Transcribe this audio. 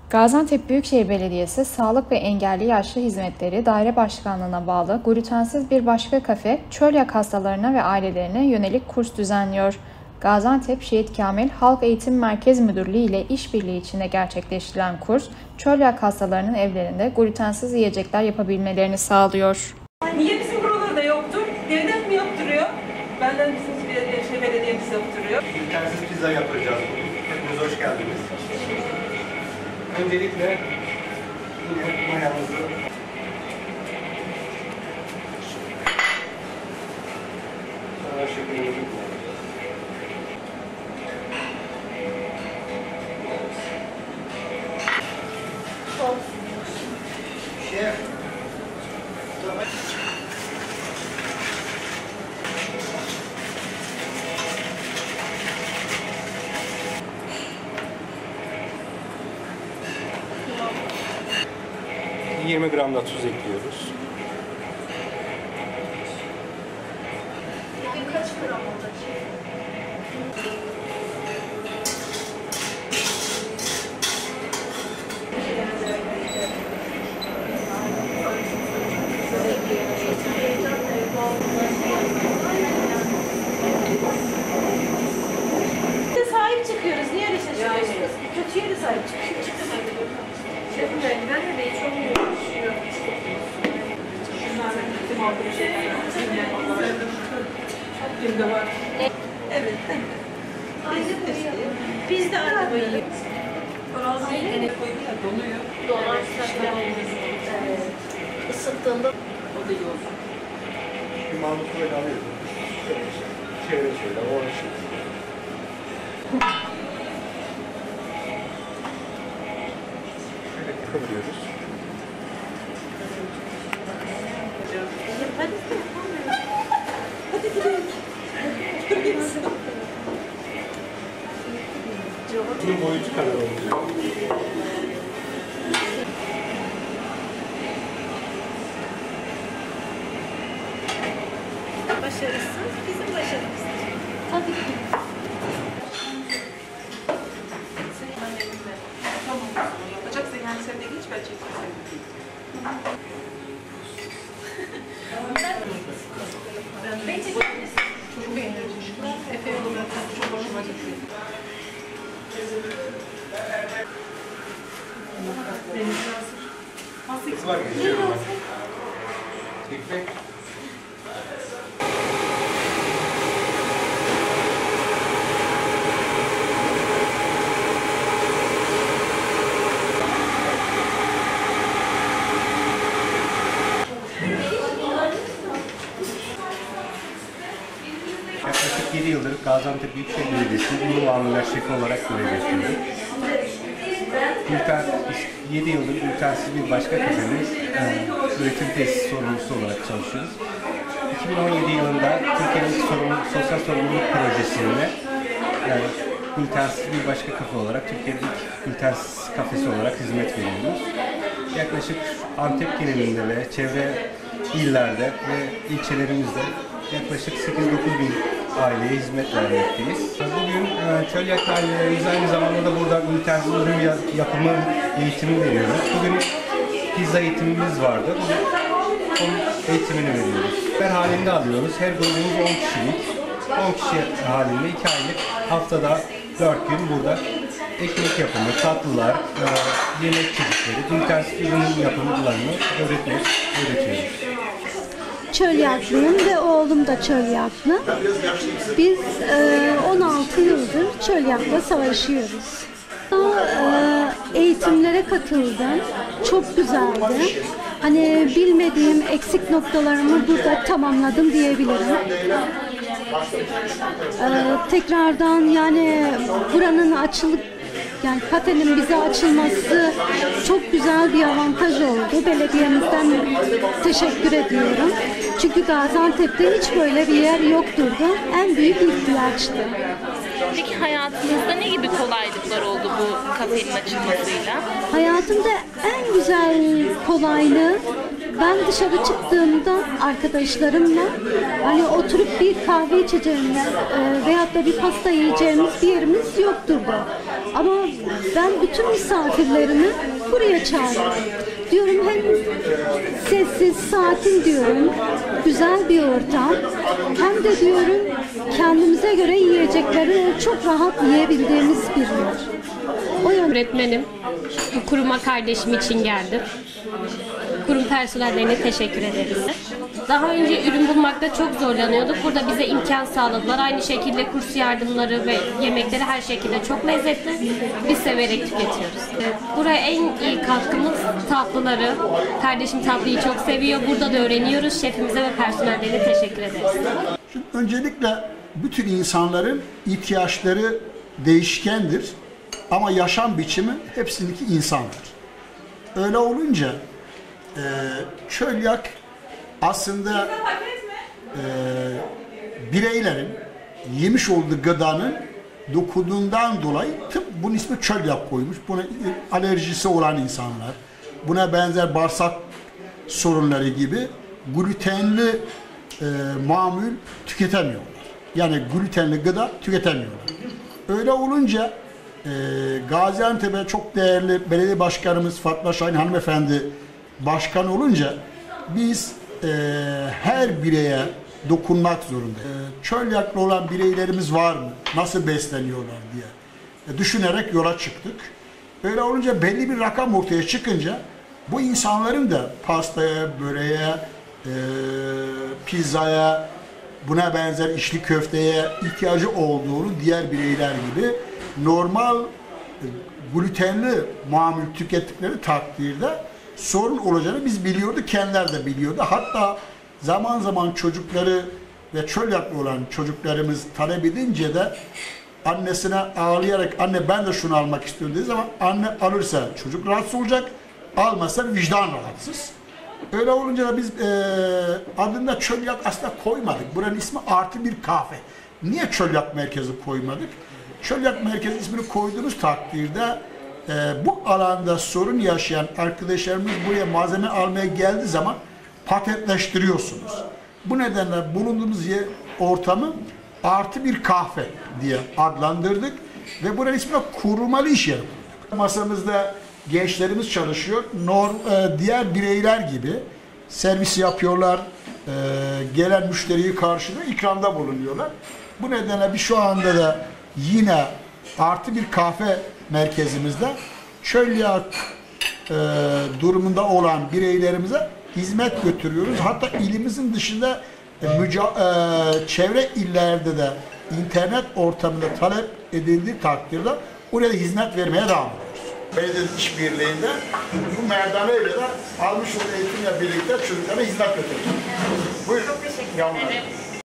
Gaziantep Büyükşehir Belediyesi Sağlık ve Engelli Yaşlı Hizmetleri Daire Başkanlığı'na bağlı glutensiz bir başka kafe, çölyak hastalarına ve ailelerine yönelik kurs düzenliyor. Gaziantep Şehit Kamil Halk Eğitim Merkez Müdürlüğü ile işbirliği içinde gerçekleştirilen kurs, çölyak hastalarının evlerinde glutensiz yiyecekler yapabilmelerini sağlıyor. Niye bizim buralarda yoktur? Devlet mi yaptırıyor? Benden bizim belediyemiz yaptırıyor. Glutensiz pizza yapacağız. Hepiniz hoş geldiniz. Öncelikle yine mayamızı sonra şeklimizi kullanıyoruz. Şef. 20 gram da tuz ekliyoruz. Kaç gram olacak? Sahip çıkıyoruz. Niye öyle şaşırıyorsunuz? Kötüye de sahip çıkıyoruz. Şefim ben de değil, çok iyi yaşıyor. Kimde var? Evet. Biz de arabayı yiyoruz. Donuyor. Dolarsa ısıttığında o da iyi olur. Bir mamut böyle alıyoruz. Çevre şöyle, orada şöyle. Şöyle kıvırıyoruz. Hadi gidelim. Bunun boyutu kadar olacak. Başarısız bizim başarımız. Hadi gidelim. Tamam. Yapacaksın yani sen de geç ben çekeceğim. Çok beğeniyorum. Efe yolunda çok hoşuma gitti. Denizli hazır. Kız var geçiyorum ben. Ekmek. Yaklaşık 7 yıldır Gaziantep Büyükşehir Belediyesi'nin ünlü mamuller şefi olarak görev yapıyorum. 7 yıldır glutensiz bir başka kafemiz üretim tesisi sorumlusu olarak çalışıyoruz. 2017 yılında Türkiye'nin sosyal sorumluluk projesinde glutensiz bir başka kafe olarak Türkiye'nin ilk glutensiz kafesi olarak hizmet veriyoruz. Yaklaşık Antep genelinde ve çevre illerde ve ilçelerimizde yaklaşık 8-9 bin aileye hizmet vermekteyiz. Bugün çölyak ailelerimiz aynı zamanda da burada glutensiz ürün yapımı eğitimi veriyoruz. Bugün pizza eğitimimiz vardı. Onun eğitimini veriyoruz. Her halinde alıyoruz. Her grubumuz 10 kişilik. 10 kişi halinde 2 aylık haftada 4 gün burada ekmek yapımı, tatlılar, yemek çeşitleri, glutensiz ürün yapımlarını öğretiyoruz. Çölyaklıyım ve oğlum da çölyaklı. Biz 16 yıldır çölyakla savaşıyoruz. Eğitimlere katıldım. Çok güzeldi. Hani bilmediğim eksik noktalarımı burada tamamladım diyebilirim. Tekrardan yani buranın yani kafenin bize açılması çok güzel bir avantaj oldu. Belediyemizden teşekkür ediyorum. Çünkü Gaziantep'te hiç böyle bir yer yoktu. En büyük ihtiyaçtı. Peki hayatınızda ne gibi kolaylıklar oldu bu kafenin açılmasıyla? Hayatımda en güzel kolaylığı ben dışarı çıktığımda arkadaşlarımla hani oturup bir kahve içeceğimiz veyahut da bir pasta yiyeceğimiz bir yerimiz yoktur da. Ama ben bütün misafirlerimi buraya çağırıyorum. Diyorum hem sessiz, sakin diyorum, güzel bir ortam. Hem de diyorum kendimize göre yiyecekleri çok rahat yiyebildiğimiz bir yer. O yönden öğretmenim, bu kuruma kardeşim için geldim. Kurum personellerine teşekkür ederiz. Daha önce ürün bulmakta çok zorlanıyorduk. Burada bize imkan sağladılar. Aynı şekilde kurs yardımları ve yemekleri her şekilde çok lezzetli. Biz severek tüketiyoruz. Buraya en iyi katkımız tatlıları. Kardeşim tatlıyı çok seviyor. Burada da öğreniyoruz. Şefimize ve personellerine teşekkür ederiz. Şimdi öncelikle bütün insanların ihtiyaçları değişkendir. Ama yaşam biçimi hepsininki insandır. Öyle olunca çölyak aslında bireylerin yemiş olduğu gıdanın dokunduğundan dolayı tıp bunun ismi çölyak koymuş. Buna alerjisi olan insanlar, buna benzer bağırsak sorunları gibi glutenli mamul tüketemiyorlar. Yani glutenli gıda tüketemiyorlar. Öyle olunca Gaziantep'e çok değerli belediye başkanımız Fatma Şahin hanımefendi başkan olunca biz her bireye dokunmak zorundayız. Çölyaklı olan bireylerimiz var mı? Nasıl besleniyorlar diye düşünerek yola çıktık. Öyle olunca belli bir rakam ortaya çıkınca bu insanların da pastaya, böreğe, pizzaya, buna benzer içli köfteye ihtiyacı olduğunu diğer bireyler gibi normal glutenli mamul tükettikleri takdirde sorun olacağını biz biliyorduk, kendileri de biliyordu. Hatta zaman zaman çocukları ve çölyaklı olan çocuklarımız talep edince de annesine ağlayarak anne ben de şunu almak istiyorum dediği zaman anne alırsa çocuk rahatsız olacak, almazsa vicdan rahatsız. Öyle olunca da biz adında çölyak aslında koymadık. Buranın ismi Artı Bir Kahve. Niye çölyak merkezi koymadık? Çölyak merkezi ismini koyduğunuz takdirde bu alanda sorun yaşayan arkadaşlarımız buraya malzeme almaya geldiği zaman patentleştiriyorsunuz. Bu nedenle bulunduğumuz ortamı Artı Bir Kahve diye adlandırdık ve buranın ismini Kurumalı İş Yeri koyduk. Masamızda gençlerimiz çalışıyor. Diğer bireyler gibi servis yapıyorlar. Gelen müşteriyi karşılıyor, ikramda bulunuyorlar. Bu nedenle biz şu anda da yine Artı Bir Kahve merkezimizde çölyak durumunda olan bireylerimize hizmet götürüyoruz. Hatta ilimizin dışında çevre illerde de internet ortamında talep edildiği takdirde oraya da hizmet vermeye devam ediyoruz. Belediye işbirliğinde bu merdaneyle de almış olduğu eğitimle birlikte çocuklara hizmet götürüyoruz. Buyurun. Çok teşekkür ederim.